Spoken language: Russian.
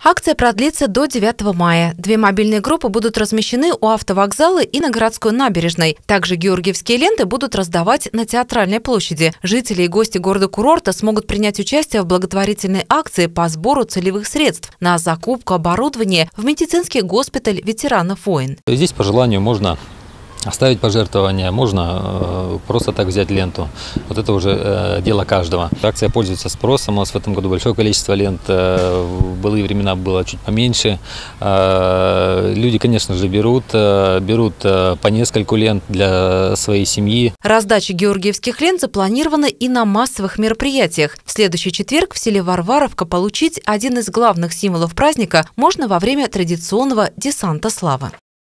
Акция продлится до 9 мая. Две мобильные группы будут размещены у автовокзала и на городской набережной. Также георгиевские ленты будут раздавать на Театральной площади. Жители и гости города-курорта смогут принять участие в благотворительной акции по сбору целевых средств на закупку оборудования в медицинский госпиталь ветеранов войн. Здесь по желанию можно оставить пожертвования, можно просто так взять ленту. Вот это уже дело каждого. Акция пользуется спросом. У нас в этом году большое количество лент. В былые времена было чуть поменьше. Люди, конечно же, берут по нескольку лент для своей семьи. Раздача георгиевских лент запланирована и на массовых мероприятиях. В следующий четверг в селе Варваровка получить один из главных символов праздника можно во время традиционного десанта славы.